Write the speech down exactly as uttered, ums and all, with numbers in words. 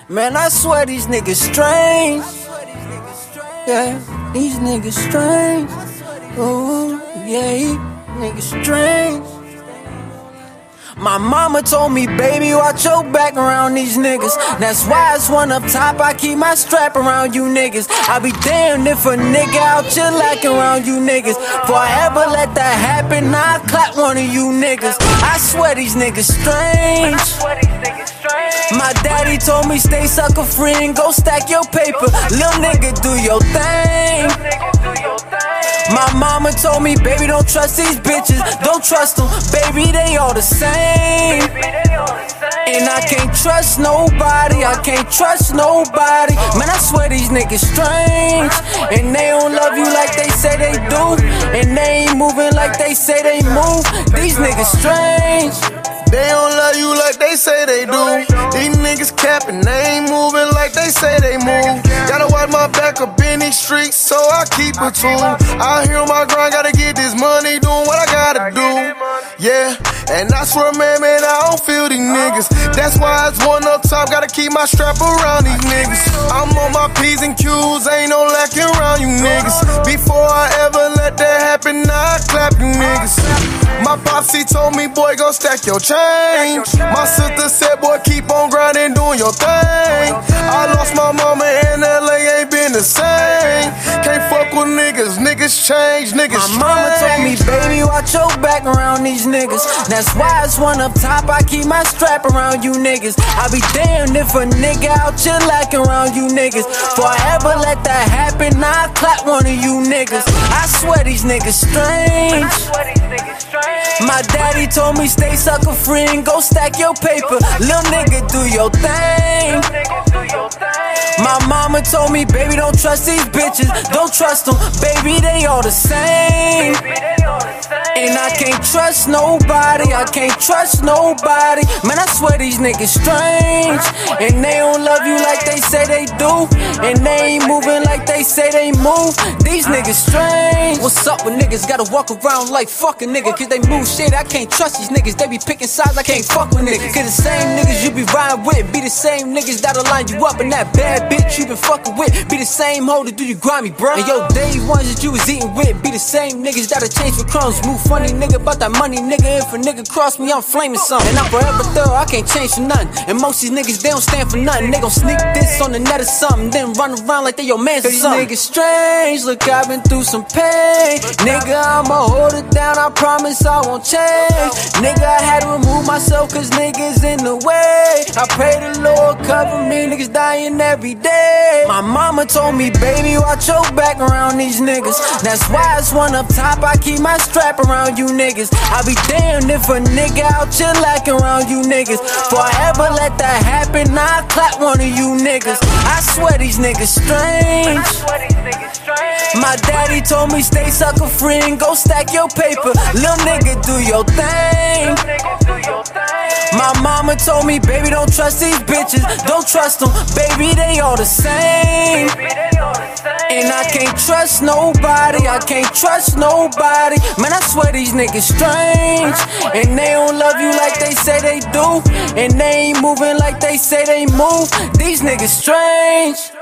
Man, I swear these niggas strange. Yeah, these niggas strange. Ooh, yeah, niggas strange. My mama told me, baby, watch your back around these niggas. That's why it's one up top, I keep my strap around you niggas. I be damned if a nigga out here lacking around you niggas. Before I ever let that happen, I clap one of you niggas. I swear these niggas strange. My daddy told me stay sucker free and go stack your paper. Lil' nigga, do your thing. My mama told me, baby, don't trust these bitches. Don't trust them, baby, they all the same. And I can't trust nobody, I can't trust nobody. Man, I swear these niggas strange. And they don't love you like they say they do. And they ain't moving like they say they move. These niggas strange. They don't love you like they say they do. These niggas capping, they ain't moving like they say they move. Gotta watch my back up in these streets, so I keep a tune. Out here on my grind, gotta get this money, doing what I gotta do. Yeah, and I swear, man, man, I don't feel these niggas. That's why it's one up top, gotta keep my strap around these niggas. I'm on my P's and Q's, ain't no lacking around you niggas. Before I ever let that happen, I clap you niggas. My popsy told me, boy, go stack your change. My sister said, boy, keep on grinding, doing your thing. I lost my mama in L A, ain't been the same. Can't fuck with niggas, niggas change, niggas My mama told me, strange. baby, watch your back around these niggas. That's why it's one up top, I keep my strap around you niggas. I be damned if a nigga out here lacking around you niggas. Before I ever let that happen, I clap one of you niggas. I swear these niggas strange. My daddy told me stay sucker free and go stack your paper. Lil' nigga, do your thing. My mama told me, baby, don't trust these bitches. Don't trust them, baby, they all the same. And I can't trust nobody, I can't trust nobody. Man, I swear these niggas strange. And they don't love you like they say they do. And they ain't moving like they say they move. These niggas strange. What's up with niggas? Gotta walk around like fuck a nigga, cause they move shit, I can't trust these niggas. They be picking sides, I can't fuck with niggas. Cause the same niggas you be riding with be the same niggas that'll line you up. And that bad bitch you been fucking with be the same hoe that do you grimy, bro. And yo, day ones that you was eating with be the same niggas that'll change for crumbs. Move funny nigga about that money, nigga. If a nigga cross me, I'm flaming something. And I'm forever thorough, I can't change for nothing. And most these niggas, they don't stand for nothing. They gon' sneak this on the net or something, then run around like they your mans or something. These niggas strange, look, I've been through some pain. Nigga, I'ma hold it down, I promise I won't change. Nigga, I had to remove myself cause niggas in the way. I pray the Lord cover me, niggas dying every day. My mama told me, baby, watch your back around these niggas. That's why it's one up top, I keep my strap around you niggas. I be damned if a nigga out here lacking around you niggas. Before I ever let that happen, I clap one of you niggas. I swear these niggas strange. My daddy told me stay sucker free and go stack your paper. Lil' nigga, do your thing. My mama told me, baby, don't trust these bitches. Don't trust them, baby, they all the same. And I can't trust nobody, I can't trust nobody. Man, I swear these niggas strange. And they don't love you like they say they do. And they ain't moving like they say they move. These niggas strange.